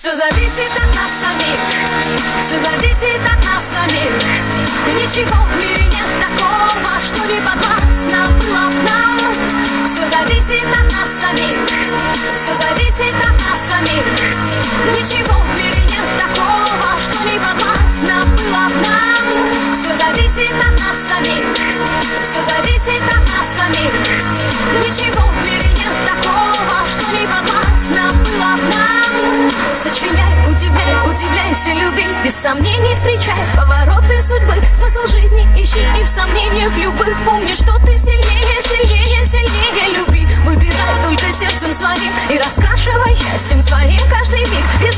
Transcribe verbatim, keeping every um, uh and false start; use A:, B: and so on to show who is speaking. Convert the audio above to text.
A: Все зависит от нас самих, все зависит от нас самих. И ничего в мире нет такого, что не подвластно было б нам. Все зависит от нас самих, все зависит от нас самих. Ничего в мире нет такого, что не подвластно было б нам. Все зависит от нас самих, все зависит от нас самих. Ничего в мире нет такого, что не подвластно было б нам. Сочиняй, удивляй, удивляйся, люби, без сомнений встречай повороты судьбы. Смысл жизни ищи и в сомнениях любых помни, что ты сильнее, сильнее, сильнее. Люби, выбирай только сердцем своим и раскрашивай счастьем своим каждый миг. Без